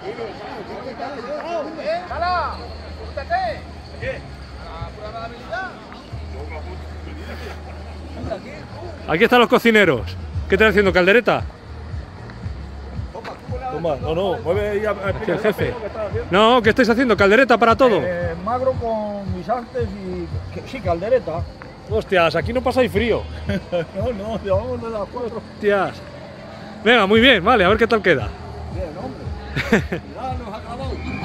¡Hala! ¡Apúntate! ¿Qué? ¿A la prueba de habilidad? Aquí están los cocineros. ¿Qué están haciendo? ¿Caldereta? Toma, no, mueve ahí Aquí el jefe. No, ¿qué estáis haciendo? ¿Caldereta para todo? Magro con guisantes y... sí, caldereta. Hostias, aquí no pasáis frío. No, llevamos de las 4. Hostias. Venga, muy bien, vale, a ver qué tal queda. Bien, hombre. Ya nos acabamos.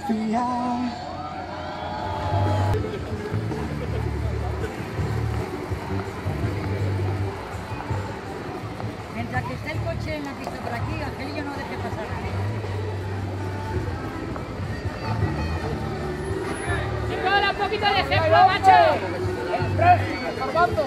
fiar. Mientras que esté el coche en la pista por aquí, Angelillo no deje pasar a nadie. Chicos, un poquito de ejemplo, macho. Estorbando.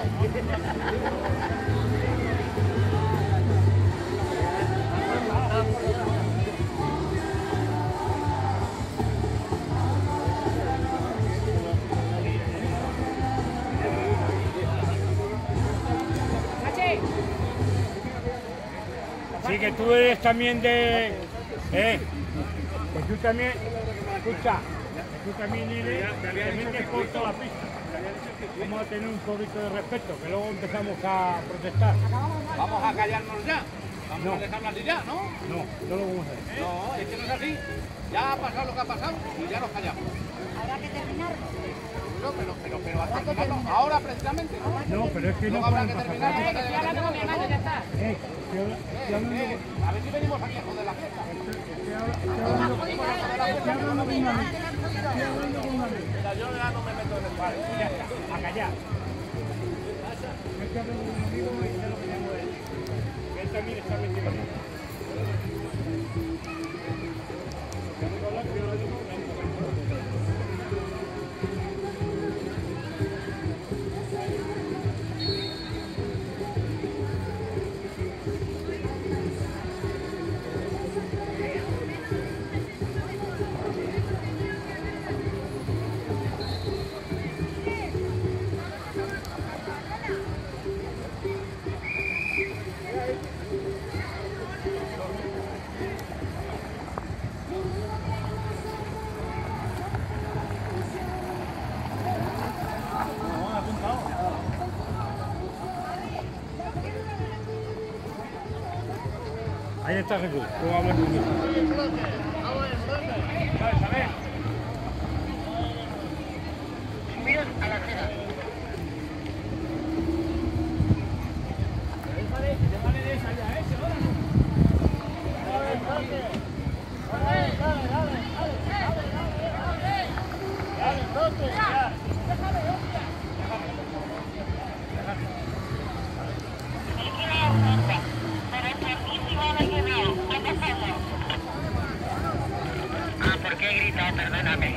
Sí, que tú eres también de... que tú también... Escucha, que tú también eres... Te metes por toda la pista. Vamos a tener un poquito de respeto, que luego empezamos a protestar. Vamos a callarnos ya. Vamos No. a dejarlo así ya, ¿no? No lo vamos a hacer. No, es que no es así. Ya ha pasado lo que ha pasado y ya nos callamos. Habrá que terminar. No, pero hasta terminarlo ahora precisamente, ¿no? No, pero es que no Luego habrá pueden que pasar. terminar. Que estoy hablando con mi hermano, ya está. Estoy hablando con... A ver si venimos aquí a joder la fiesta. Mira, yo ya no me meto en el bar. Ya está, a callar. Yo estoy hablando con un amigo y sé lo que tengo de él. Que él también está metido en eso. Tengo que hablar, pero yo lo digo, ahí está Jesús, luego hablas conmigo. ¿Sabes? A ver. ¿Por qué he gritado? Perdóname.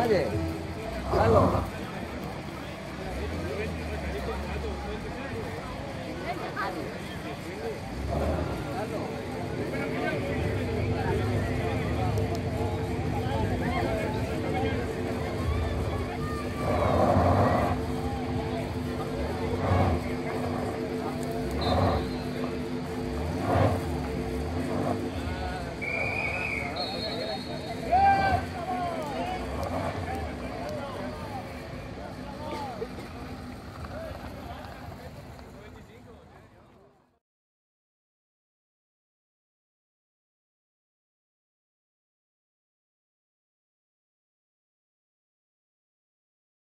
Oye, Carlos.